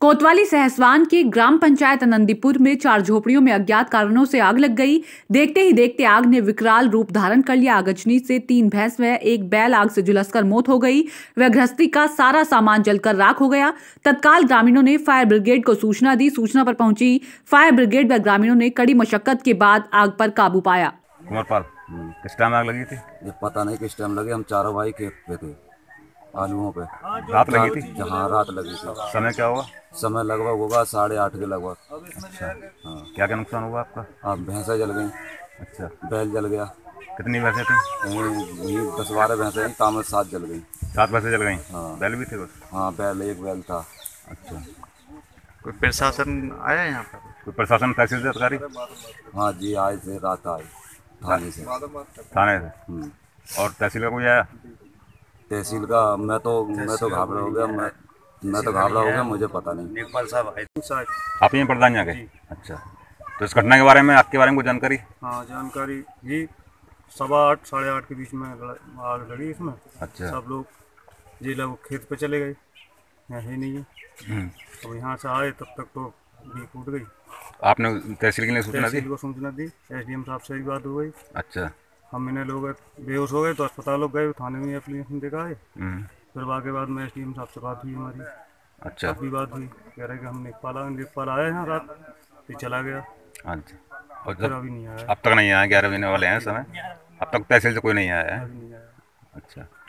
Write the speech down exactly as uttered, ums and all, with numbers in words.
कोतवाली सहसवान के ग्राम पंचायत आनंदीपुर में चार झोपड़ियों में अज्ञात कारणों से आग लग गई। देखते ही देखते आग ने विकराल रूप धारण कर लिया। आगजनी से तीन भैंस व एक बैल आग से झुलसकर मौत हो गई। वह गृहस्थी का सारा सामान जलकर राख हो गया। तत्काल ग्रामीणों ने फायर ब्रिगेड को सूचना दी। सूचना पर पहुंची फायर ब्रिगेड व ग्रामीणों ने कड़ी मशक्कत के बाद आग पर काबू पाया। कुमारपाल, किस टाइम आग लगी थी? ये पता नहीं किस टाइम लगी। हम चारों भाई खेत पे थे, आलूओं पे। रात लगी थी? जहाँ रात लगी थी। समय क्या हुआ? समय लगभग होगा साढ़े आठ के लगभग। अच्छा, हाँ। क्या क्या नुकसान हुआ आपका? हाँ, भैंसा जल गई। अच्छा, बैल जल गया। कितनी भैंसें थी? यही दस बारह भैंसें थी, तामत सात जल गई। सात भैंसें जल गई? हाँ। बैल भी थे बस? हाँ, बैल एक बैल था। अच्छा, कोई प्रशासन आया यहाँ पर? कोई प्रशासन, तहसील अधिकारी? हाँ जी, आए थे, रात आए थाने से। थाने से? और तहसील का कोई आया? तहसील का मैं तो मैं तो घाबरा हो गया। मैं मैं तो घाबरा हो गया, मुझे पता नहीं। नेपाल साहब आप यहीं प्रधान यहाँ के? अच्छा, तो इस घटना के बारे में, आपके बारे में कुछ जानकारी? हाँ, जानकारी जी। सवा आठ साढ़े आठ के बीच में आग लगी इसमें। अच्छा। सब लोग जी लोग खेत पे चले गए, यहाँ है नहीं है। अब यहाँ से आए तब तक तो भी टूट गई। आपने तहसील के लिए सूचना दी? तहसील को सूचना दी, एसडीएम साहब से भी बात हो गई। अच्छा। हम इन्हें लोग बेहोश हो गए तो अस्पताल लोग गए, थाने में एप्लीकेशन देखा है। फिर बाकी बाद में एसडीएम साहब से बात हुई हमारी। अच्छा। अभी बात हुई, कह रहे कि हम नेपाल आए नेपाल आए हैं रात, फिर चला गया। अच्छा, और फिर अभी नहीं आया। अब तक नहीं आया? ग्यारह महीने वाले हैं समय, अब तक तहसील से कोई नहीं आया है? अभी नहीं आया। अच्छा।